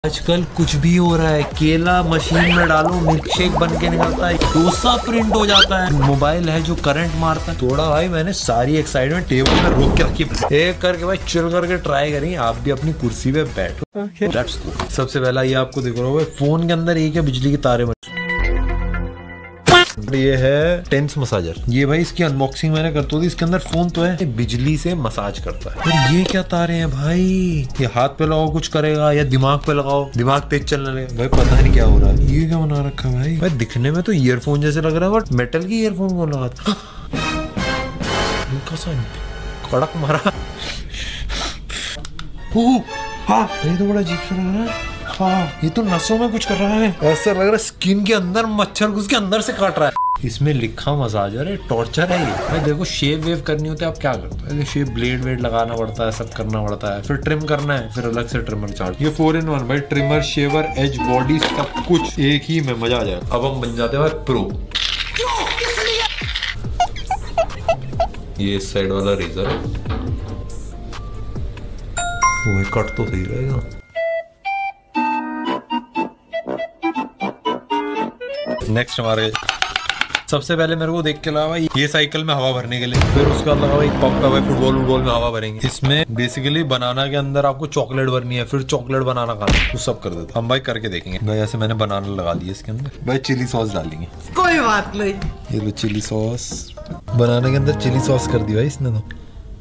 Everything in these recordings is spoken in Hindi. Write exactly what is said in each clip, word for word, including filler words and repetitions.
आजकल कुछ भी हो रहा है, केला मशीन में डालो मिल्क शेक बन के निकलता है, डोसा प्रिंट हो जाता है, मोबाइल है जो करंट मारता है। थोड़ा भाई मैंने सारी एक्साइटमेंट टेबल पे रोक के रखी, एक करके भाई चिल करके ट्राई करेंगे। आप भी अपनी कुर्सी पे बैठो। okay. सबसे पहला ये आपको दिख रहा होगा फोन के अंदर एक है बिजली की तारे बनी। ये है टेंस मसाजर। ये भाई इसकी अनबॉक्सिंग मैंने करती थी। इसके अंदर फोन तो है, बिजली से मसाज करता है। और ये क्या तारे हैं भाई, ये हाथ पे लगाओ कुछ करेगा या दिमाग पे लगाओ दिमाग तेज चलने लगे। भाई पता नहीं क्या हो रहा है। ये क्या बना रखा है भाई। भाई दिखने में तो ईयरफोन जैसे लग रहा है बट मेटल की ईयरफोन कौन लगाता। कड़क मारा। हाँ ये तो बड़ा अजीब सा लग रहा है। हाँ ये तो नसों में कुछ कर रहा है, ऐसा लग रहा है स्किन के अंदर मच्छर घुस के अंदर से काट रहा है। इसमें लिखा मसाजर है, टॉर्चर है ये। भाई देखो शेव वेव करनी होती है, आप क्या करते हो, शेव ब्लेड वेड लगाना पड़ता है, सब करना पड़ता है, फिर ट्रिम करना है, फिर अलग से ट्रिमर चार्ज। ये फोर इन वन भाई, ट्रिमर शेवर एज बॉडी सब कुछ एक ही में, मजा आ जाएगा। अब हम बन जाते हैं भाई प्रो। ये इस साइड वाला रेजर है, वो कट तो सही रहेगा। नेक्स्ट हमारे सबसे पहले मेरे को देख के लगा भाई ये साइकिल में हवा भरने के लिए, फिर उसके बाद लगा भाई पंप है भाई, फुटबॉल वुटबॉल में हवा भरेंगे। इसमें बेसिकली बनाना के अंदर आपको चॉकलेट भरनी है, फिर चॉकलेट बनाना खाना, तो सब कर देता हम भाई करके देखेंगे। भाई ऐसे मैंने बनाना लगा दिया इसके अंदर। भाई चिली सॉस डालेंगे, कोई बात नहीं। ये लो चिली सॉस, बनाने के अंदर चिली सॉस कर दी भाई इसने तो।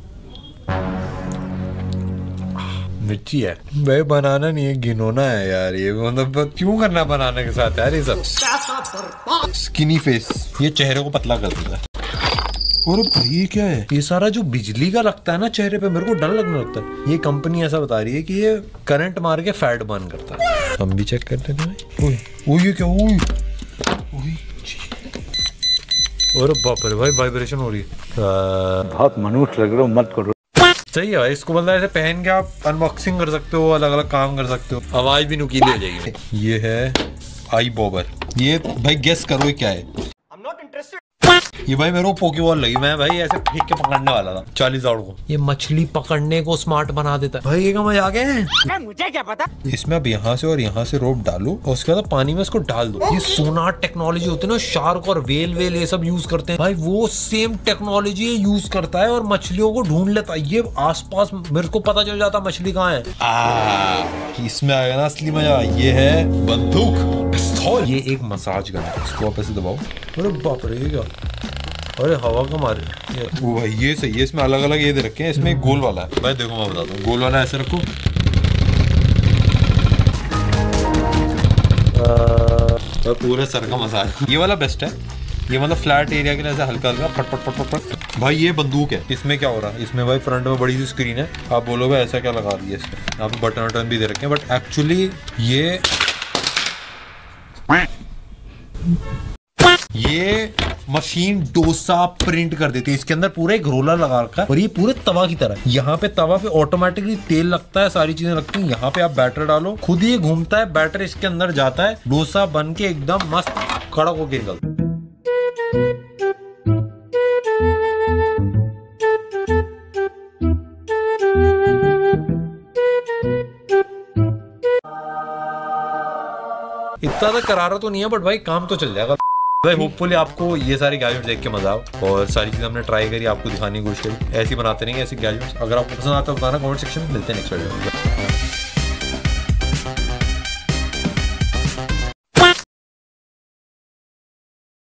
मिर्ची है भाई, बनाना नहीं है घिनौना है यार ये, मतलब क्यों करना बनाने के साथ यार ये सब। स्किनी फेस, ये चेहरे को पतला कर देता है। और भाई ये क्या है, ये सारा जो बिजली का लगता है ना चेहरे पे, मेरे को डर लगने लगता है। ये कंपनी ऐसा बता रही है कि ये करंट मार के फैट बर्न करता है। हम भी चेक करते हैं। ओए ये क्या, ओए और बाप रे भाई वाइब्रेशन हो रही है, बहुत मनुष्य लग रहे हो, मत करो। सही है भाई, इसको मतलब ऐसे पहन के आप अनबॉक्सिंग कर सकते हो, अलग अलग काम कर सकते हो, आवाज भी नुकीली हो जाएगी। ये है आई बॉबर। ये भाई गेस करो ये क्या है। I'm not interested। ये भाई मेरे को पोकेबॉल लगी, मैं भाई ऐसे फेंक के पकड़ने वाला था चालीस आउट को। ये मछली पकड़ने को स्मार्ट बना देता है भाई, ये क्या मजा आ गया। मुझे क्या पता। इसमें अब यहाँ से और यहाँ से रोप डालो और उसके बाद पानी में इसको डाल दो। ये सोनार टेक्नोलॉजी होती है ना, शार्क और वेल वेल ये सब यूज करते हैं भाई, वो सेम टेक्नोलॉजी यूज करता है और मछलियों को ढूंढ लेता है। ये आसपास मेरे को पता चल जाता मछली कहाँ है। इसमें आएगा ना असली मजा। ये है बंदूक, ये एक मसाज गन है, इसको आप ऐसे दबाओ। अरे बाप रे ये क्या, अरे हवा का मारे। वो भाई ये सही है, इसमें अलग अलग ये दे रखे हैं। इसमें एक गोल वाला है भाई, देखो मैं बताता हूँ, गोल वाला ऐसे रखो, और पूरे सर का मसाज। ये वाला बेस्ट है, ये मतलब फ्लैट एरिया के लिए ऐसे हल्का हल्का फट फट फट फट फट। भाई ये बंदूक है, इसमें क्या हो रहा है, इसमें भाई फ्रंट में बड़ी सी स्क्रीन है। आप बोलोगे ऐसा क्या लगा दिया इसमें, यहाँ पे बटन वटन भी दे रखे हैं, बट एक्चुअली ये ये मशीन डोसा प्रिंट कर देती है। इसके अंदर पूरा एक रोलर लगा रखा है और ये पूरे तवा की तरह। यहाँ पे तवा पे ऑटोमेटिकली तेल लगता है, सारी चीजें लगती हैं। यहाँ पे आप बैटर डालो, खुद ही घूमता है, बैटर इसके अंदर जाता है, डोसा बन के एकदम मस्त कड़क होके निकलता है। इतना तो करारा तो नहीं है बट भाई काम तो चल जाएगा भाई। होपफुली आपको ये सारे गैजेट्स देख के मजा आओ और सारी चीजें हमने ट्राई करी, आपको दिखाने की कोशिश करी। ऐसी बनाते रहेंगे ऐसे गैजेट्स। अगर आपको पसंद आता है बताना कमेंट सेक्शन में। मिलते हैं नेक्स्ट वीडियो में।